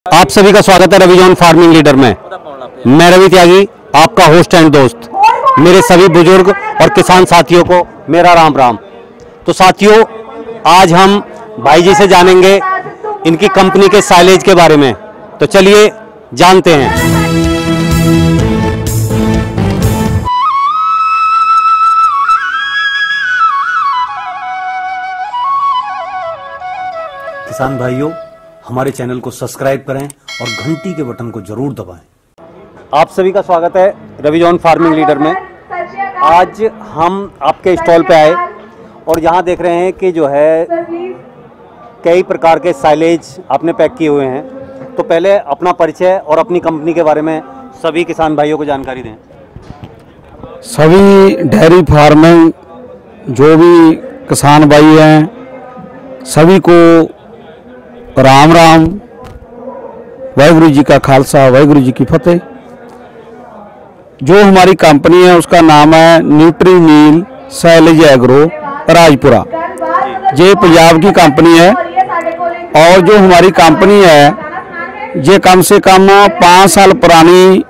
आप सभी का स्वागत है रवि जॉन फार्मिंग लीडर में। मैं रवि त्यागी, आपका होस्ट एंड दोस्त। मेरे सभी बुजुर्ग और किसान साथियों को मेरा राम राम। तो साथियों, आज हम भाई जी से जानेंगे इनकी कंपनी के साइलेज के बारे में। तो चलिए जानते हैं। किसान भाइयों, हमारे चैनल को सब्सक्राइब करें और घंटी के बटन को जरूर दबाएं। आप सभी का स्वागत है रवि जॉन फार्मिंग लीडर में। आज हम आपके स्टॉल पे आए और यहाँ देख रहे हैं कि जो है कई प्रकार के साइलेज आपने पैक किए हुए हैं। तो पहले अपना परिचय और अपनी कंपनी के बारे में सभी किसान भाइयों को जानकारी दें। सभी डेयरी फार्मिंग जो भी किसान भाई हैं सभी को राम राम। वाहिगुरु जी का खालसा, वाहिगुरु जी की फतेह। जो हमारी कंपनी है उसका नाम है nutri meal silage agro Rajpura. ये पंजाब की कंपनी है और जो हमारी कंपनी है ये कम से कम 5 साल पुरानी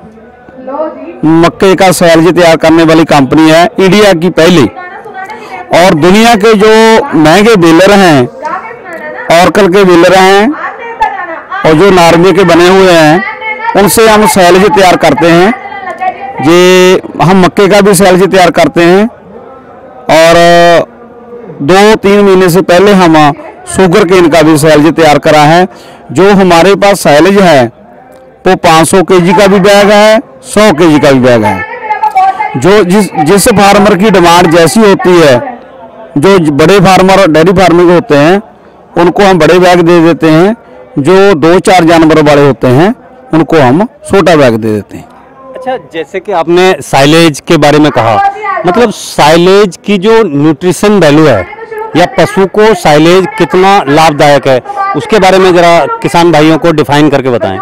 मक्के का साइलेज तैयार करने वाली कंपनी है, इंडिया की पहली। और दुनिया के जो महंगे बेलर हैं, ऑर्कल के बेलर हैं और जो नार्वे के बने हुए हैं, उनसे हम साइलेज तैयार करते हैं। ये हम मक्के का भी साइलेज तैयार करते हैं और 2-3 महीने से पहले हम शुगर केन का भी साइलेज तैयार करा है। जो हमारे पास साइलेज है वो 500 केजी का भी बैग है, 100 केजी का भी बैग है। जो जिस फार्मर की डिमांड जैसी होती है, जो बड़े फार्मर डेयरी फार्मिंग होते हैं उनको हम बड़े बैग दे देते हैं। जो 2-4 जानवर वाले होते हैं उनको हम छोटा बैग दे देते हैं। अच्छा, जैसे कि आपने साइलेज के बारे में कहा, मतलब साइलेज की जो न्यूट्रिशन वैल्यू है या पशु को साइलेज कितना लाभदायक है, उसके बारे में जरा किसान भाइयों को डिफाइन करके बताएं।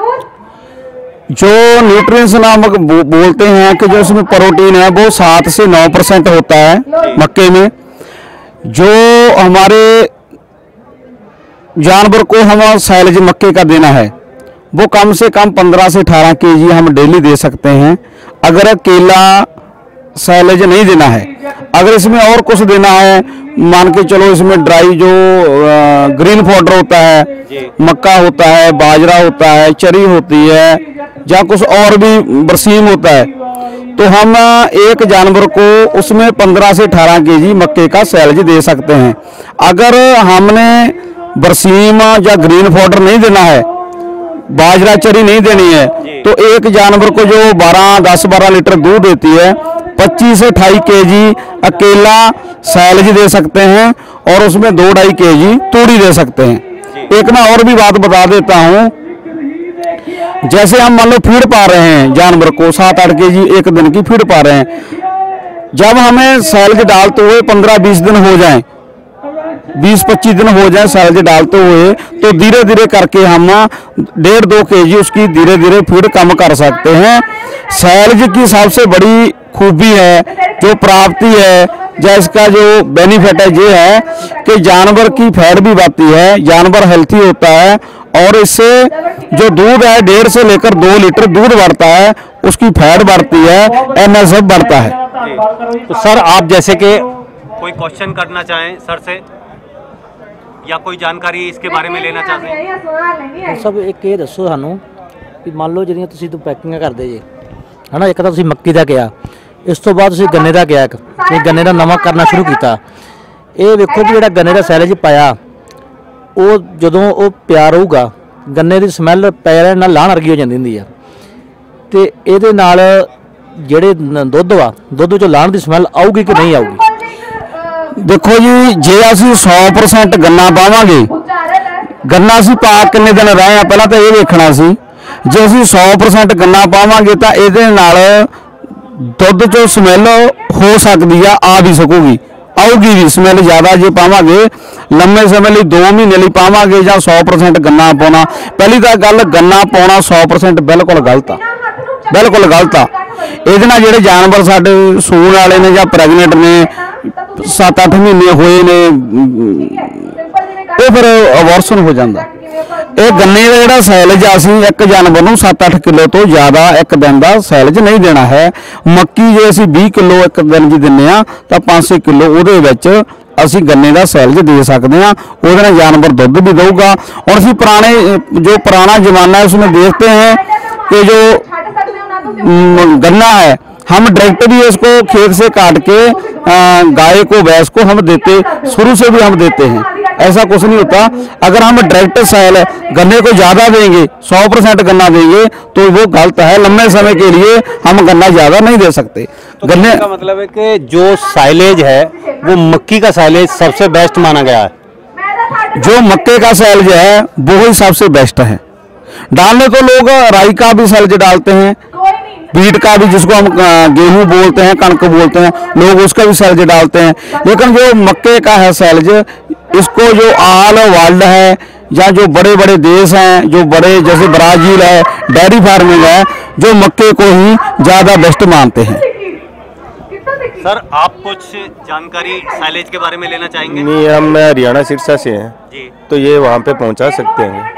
जो न्यूट्रिएंट्स नामक बोलते हैं कि जो इसमें प्रोटीन है वो 7 से 9% होता है मक्के में। जो हमारे जानवर को हम साइलेज मक्के का देना है वो कम से कम 15 से 18 केजी हम डेली दे सकते हैं। अगर केला साइलेज नहीं देना है, अगर इसमें और कुछ देना है, मान के चलो इसमें ड्राई जो ग्रीन फॉडर होता है, मक्का होता है, बाजरा होता है, चरी होती है या कुछ और भी बरसीम होता है, तो हम एक जानवर को उसमें 15 से 18 केजी मक्के का साइलेज दे सकते हैं। अगर हमने बरसीम या ग्रीन फॉडर नहीं देना है, बाजरा चरी नहीं देनी है, तो एक जानवर को जो 10-12 लीटर दूध देती है 25 से 28 केजी अकेला साइलेज दे सकते हैं और उसमें 2-2.5 केजी तूड़ी दे सकते हैं। एक ना और भी बात बता देता हूँ, जैसे हम मान लो फीड पा रहे हैं जानवर को 7-8 केजी एक दिन की फीड पा रहे हैं, जब हमें साइलेज डालते हुए 15-20 दिन हो जाएं, 20-25 दिन हो जाए साइलेज डालते हुए, तो धीरे धीरे करके हम 1.5-2 केजी उसकी धीरे धीरे फीड कम कर सकते हैं। साइलेज की सबसे बड़ी खूबी है, जो प्राप्ति है या इसका जो बेनिफिट है ये है कि जानवर की फैट भी बढ़ती है, जानवर हेल्थी होता है और इससे जो दूध है 1.5 से लेकर 2 लीटर दूध बढ़ता है, उसकी फैट बढ़ती है, NSF बढ़ता है। तो सर, आप जैसे कि कोई क्वेश्चन करना चाहें सर से या कोई जानकारी इसके बारे में लेना चाहते हैं। सब एक ये दसो सानू कि मान लो ਜਿਹੜੀਆਂ ਤੁਸੀਂ ਪੈਕਿੰਗ ਕਰਦੇ ਜੇ ਹਨਾ, ਇੱਕ ਤਾਂ ਤੁਸੀਂ ਮੱਕੀ ਦਾ ਕਿਹਾ, ਇਸ ਤੋਂ ਬਾਅਦ ਤੁਸੀਂ ਗੰਨੇ ਦਾ ਕਿਹਾ, ਇਹ ਗੰਨੇ ਦਾ ਨਵਾਂ ਕਰਨਾ ਸ਼ੁਰੂ ਕੀਤਾ। ਇਹ ਵੇਖੋ ਕਿ ਜਿਹੜਾ ਗੰਨੇ ਦਾ ਸਾਈਲੇਜ ਪਾਇਆ ਉਹ ਜਦੋਂ ਉਹ ਪਿਆ ਰਹੂਗਾ, ਗੰਨੇ ਦੀ ਸਮੈਲ ਪੈਰਾਂ ਨਾਲ ਲਾਹਣ ਵਰਗੀ ਹੋ ਜਾਂਦੀ ਹੁੰਦੀ ਆ, ਤੇ ਇਹਦੇ ਨਾਲ ਜਿਹੜੇ ਦੁੱਧ ਚੋਂ ਲਾਹਣ ਦੀ ਸਮੈਲ ਆਊਗੀ ਕਿ ਨਹੀਂ ਆਊਗੀ। देखो जी, जे असी 100% गन्ना पावांगे, गन्ना असी पा किन्ने दिन रहे हैं पहला तो ये देखना सी। जे असी 100% गन्ना पावांगे तो इहदे नाल दुध चो स्मैल हो सकती है, आ भी सकूगी, आऊगी भी स्मैल ज़्यादा। जे पावांगे लंबे समय लिए 2 महीने लिए पावांगे या 100% गन्ना पाना, पहली तो गल गन्ना पाना 100% बिल्कुल गलत आ, बिल्कुल गलत आ। ਇਹਦੇ ਨਾਲ ਜਿਹੜੇ जानवर साडे सूण वाले ने या प्रैगनेंट ने 7-8 महीने होए ने, वो फिर अबॉर्शन हो जाता। ਇਹ ਗੰਨੇ ਦਾ ਜਿਹੜਾ ਸੈਲਜ ਅਸੀਂ ਇੱਕ ਜਾਨਵਰ ਨੂੰ 7-8 ਕਿਲੋ ਤੋਂ ਜ਼ਿਆਦਾ ਇੱਕ ਦਿਨ ਦਾ ਸੈਲਜ ਨਹੀਂ ਦੇਣਾ ਹੈ। ਮੱਕੀ ਜੇ ਅਸੀਂ 20 ਕਿਲੋ ਇੱਕ ਦਿਨ ਦੀ ਦਿੰਨੇ ਆ ਤਾਂ 500 ਕਿਲੋ ਉਹਦੇ ਵਿੱਚ ਅਸੀਂ ਗੰਨੇ ਦਾ ਸੈਲਜ ਦੇ ਸਕਦੇ हैं। ਉਹਦੇ ਨਾਲ जानवर ਦੁੱਧ भी देगा। और ਅਸੀਂ पुराना जमाना है उसमें देखते हैं कि जो गन्ना है हम डायरेक्ट भी इसको खेत से काट के गाय को भैंस को हम देते, शुरू से भी हम देते हैं, ऐसा कुछ नहीं होता। अगर हम डायरेक्ट सेल गन्ने को ज़्यादा देंगे 100% गन्ना देंगे तो वो गलत है। लंबे समय के लिए हम गन्ना ज़्यादा नहीं दे सकते। तो गन्ने का मतलब है कि जो साइलेज है वो मक्की का साइलेज सबसे बेस्ट माना गया है। जो मक्के का सैलज है वो ही सबसे बेस्ट है। डालने तो लोग राई का भी सैलज डालते हैं, बीट का भी, जिसको हम गेहूं बोलते हैं, कणक बोलते हैं, लोग उसका भी सैलज डालते हैं। लेकिन जो मक्के का है सैलज, इसको जो ऑल वर्ल्ड है या जो बड़े बड़े देश हैं, जो बड़े जैसे ब्राजील है, डेयरी फार्मिंग है, जो मक्के को ही ज़्यादा बेस्ट मानते हैं। सर आप कुछ जानकारी साइलेज के बारे में लेना चाहेंगे? नहीं, हम हरियाणा सिरसा से हैं जी, तो ये वहाँ पे पहुँचा सकते हैं।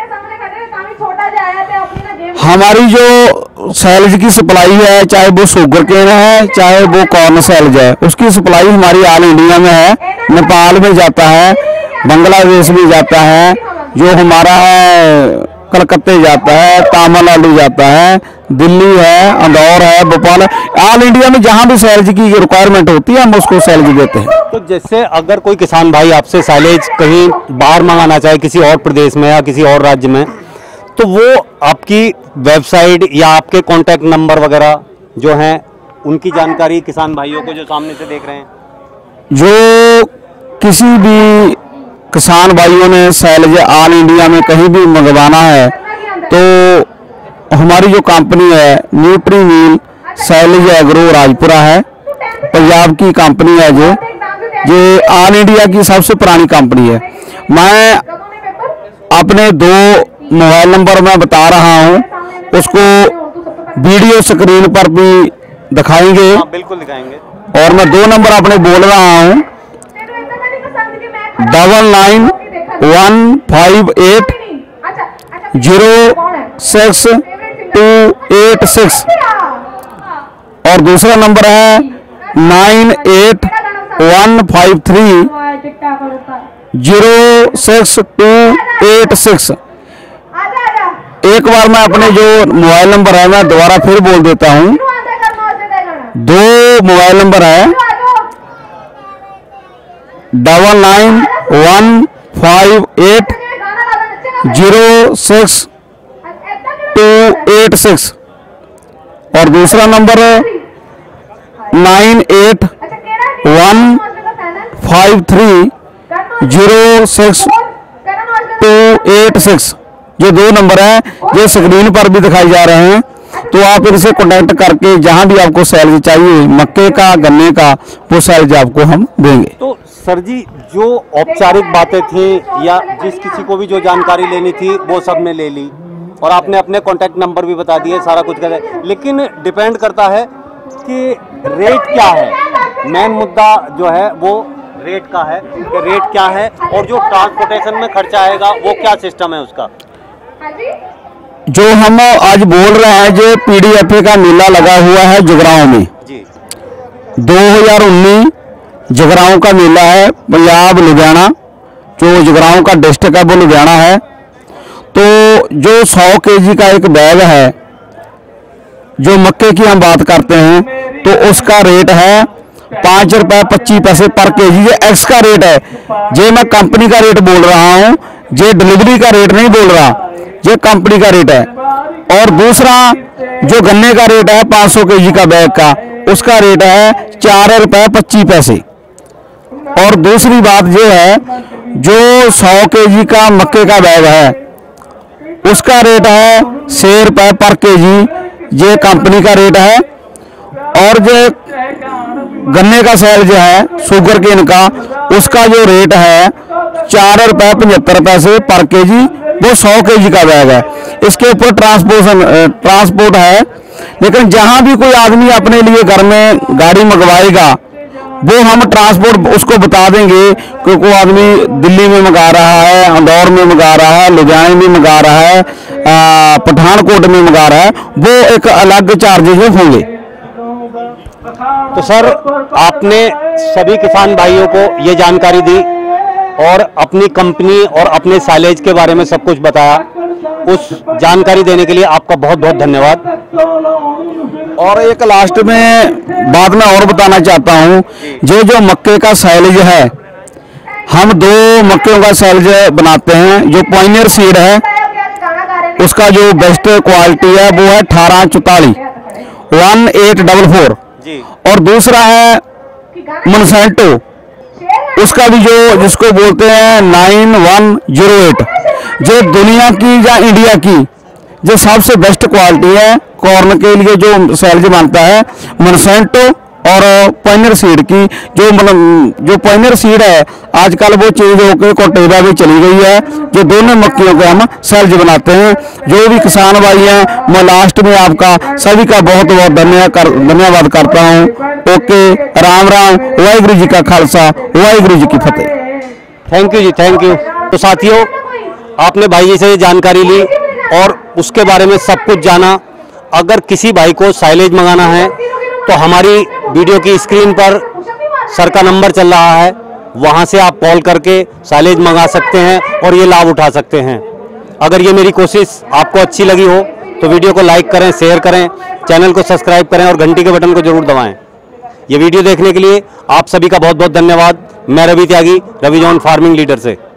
हमारी जो सैलज की सप्लाई है, चाहे वो शुगर केन है चाहे वो कॉर्न सैलज है, उसकी सप्लाई हमारी ऑल इंडिया में है। नेपाल में जाता है, बांग्लादेश में जाता है, जो हमारा है कलकत्ते जाता है, तमिलनाडु जाता है, दिल्ली है, इंदौर है, भोपाल है, ऑल इंडिया में जहाँ भी सैलज की रिक्वायरमेंट होती है हम उसको सैलज देते हैं। तो जैसे अगर कोई किसान भाई आपसे साइलेज कहीं बाहर मंगाना चाहे, किसी और प्रदेश में या किसी और राज्य में, तो वो आपकी वेबसाइट या आपके कॉन्टैक्ट नंबर वगैरह जो हैं उनकी जानकारी किसान भाइयों को जो सामने से देख रहे हैं, जो किसी भी किसान भाइयों ने सैलज ऑल इंडिया में कहीं भी मंगवाना है तो हमारी जो कंपनी है nutri meal silage agro Rajpura है, पंजाब की कंपनी है। ये ऑल इंडिया की सबसे पुरानी कंपनी है। मैं अपने 2 मोबाइल नंबर मैं बता रहा हूँ, उसको वीडियो स्क्रीन पर भी दिखाएंगे। बिल्कुल दिखाएंगे। और मैं 2 नंबर अपने बोल रहा हूँ, 9915806286 और दूसरा नंबर है 9815306286। एक बार मैं अपने जो मोबाइल नंबर है मैं दोबारा फिर बोल देता हूँ। 2 मोबाइल नंबर है 9915806286 और दूसरा नंबर 9815306286। जो 2 नंबर है ये स्क्रीन पर भी दिखाई जा रहे हैं, तो आप इनसे कांटेक्ट करके जहां भी आपको सैलज चाहिए मक्के का गन्ने का वो सैलज आपको हम देंगे। तो सर जी जो औपचारिक बातें थी या जिस किसी को भी जो जानकारी लेनी थी वो सब ने ले ली और आपने अपने कॉन्टैक्ट नंबर भी बता दिए, सारा कुछ कर, लेकिन डिपेंड करता है कि रेट क्या है। मेन मुद्दा जो है वो रेट का है कि रेट क्या है और जो ट्रांसपोर्टेशन में खर्चा आएगा वो क्या सिस्टम है उसका। जो हम आज बोल रहे हैं जो PDFA का मेला लगा हुआ है जगराओं में जी, 2019 जगराओं का मेला है, पंजाब लुधियाना, जो जगराओं का डिस्ट्रिक्ट है वो लुधियाना है। तो जो 100 kg का एक बैग है, जो मक्के की हम बात करते हैं, तो उसका रेट है 5 रुपये 25 पैसे पर kg। ये एक्स का रेट है, ये मैं कंपनी का रेट बोल रहा हूँ, ये डिलीवरी का रेट नहीं बोल रहा, ये कंपनी का रेट है। और दूसरा जो गन्ने का रेट है 500 kg का बैग का, उसका रेट है 4 रुपये 25 पैसे। और दूसरी बात ये है जो 100 kg का मक्के का बैग है उसका रेट है 6 रुपये पर kg, ये कंपनी का रेट है। और जो गन्ने का सैल जो है शुगर केन का, उसका जो रेट है 4 रुपये 75 पैसे पर kg, वो 100 kg का बैग है। इसके ऊपर ट्रांसपोर्ट है। लेकिन जहां भी कोई आदमी अपने लिए घर में गाड़ी मंगवाएगा वो हम ट्रांसपोर्ट उसको बता देंगे कि कोई आदमी दिल्ली में मंगा रहा है, इंदौर में मंगा रहा है, लुधियाने में मंगा रहा है, पठानकोट में मंगा रहा है, वो एक अलग चार्जेज होंगे। तो सर, आपने सभी किसान भाइयों को ये जानकारी दी और अपनी कंपनी और अपने साइलेज के बारे में सब कुछ बताया। उस जानकारी देने के लिए आपका बहुत बहुत धन्यवाद। और एक लास्ट में बाद में और बताना चाहता हूँ, जो मक्के का साइलेज है, हम 2 मक्कों का साइलेज बनाते हैं। जो पायनियर सीड है उसका जो बेस्ट क्वालिटी है वो है 1844 1844 और दूसरा है मोनसेंटो, उसका भी जो जिसको बोलते हैं 9108, जो दुनिया की या इंडिया की जो सबसे बेस्ट क्वालिटी है कॉर्न के लिए जो साइलेज बनता है, मोनसेंटो और पायनियर सीड की। जो पायनियर सीड है आजकल वो चेंज होकर कोटेवा भी चली गई है। जो दोनों मक्कियों के हम साइलेज बनाते हैं। जो भी किसान भाई हैं, मैं लास्ट में आपका सभी का बहुत बहुत धन्यवाद करता हूँ। ओके, राम राम, वाहिगुरु जी का खालसा, वाहिगुरु जी की फतेह। थैंक यू जी, थैंक यू। तो साथियों, आपने भाई जी से ये जानकारी ली और उसके बारे में सब कुछ जाना। अगर किसी भाई को साइलेज मंगाना है तो हमारी वीडियो की स्क्रीन पर सर का नंबर चल रहा है, वहां से आप कॉल करके साइलेज मंगा सकते हैं और ये लाभ उठा सकते हैं। अगर ये मेरी कोशिश आपको अच्छी लगी हो तो वीडियो को लाइक करें, शेयर करें, चैनल को सब्सक्राइब करें और घंटी के बटन को जरूर दबाएं। ये वीडियो देखने के लिए आप सभी का बहुत बहुत धन्यवाद। मैं Ravi Tyagi, Ravi John farming leader से।